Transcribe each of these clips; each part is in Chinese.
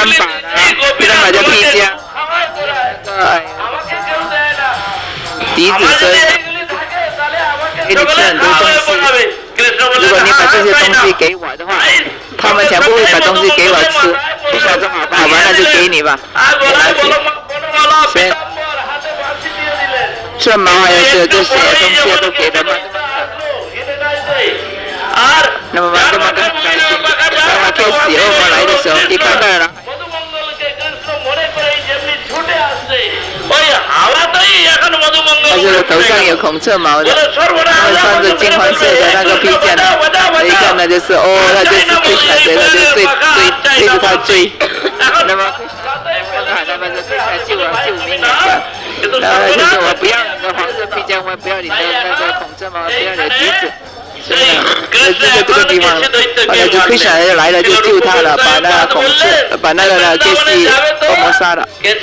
三把就披肩，笛子声，给你吃很多东西。如果你把这些东西给我的话，他们全部会把东西给我吃。不想说好吧，那就给你吧，拿去。先这毛还有这些东西都给他们。那么他们很开心。当他开始后过来的时候，一看到了。他就是头上有孔雀毛的，他穿着金黄色的那个披肩，一看呢就是哦，那就是追赶谁，他就追着他追。那么他们就追他救命的，然后就是我不要你的黄色披肩，我不要你的那个孔雀毛，不要你的笛子。所以呢，这个地方，后来就奎斯就来了，就救他了，把那孔雀，把那个杰西活谋杀了。所以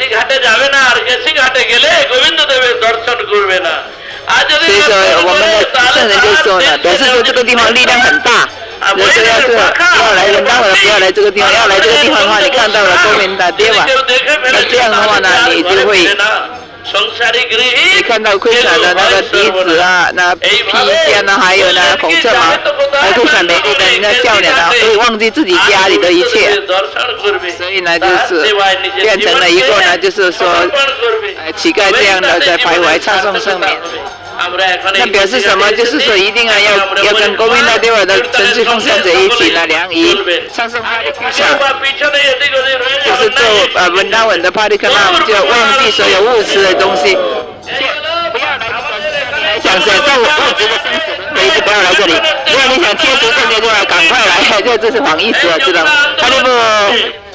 说，我们的圣人就说呢，表示说这个地方力量很大。如果要来人当我的不要来这个地方，要来这个地方的话，你看到了公民的对吧？那这样的话呢，你就会。你看到奎斯的那个笛子啊，那披肩啊，还有那孔雀毛，还奎斯美丽的那笑脸啊，会忘记自己家里的一切，所以呢，就是变成了一个呢，就是说，乞丐这样的在徘徊唱诵圣名。那表示什么？就是说一定要跟国民大帝的纯粹奉献者一起呢，良谊唱诵哈利路亚，就是做稳当稳的帕利克纳，就忘记所有物质的东西，不要来想享受物质的生死轮回，就不要来这里。如果你想切除这些，就要赶快来，这是黄医师，知道吗？哈利路亚。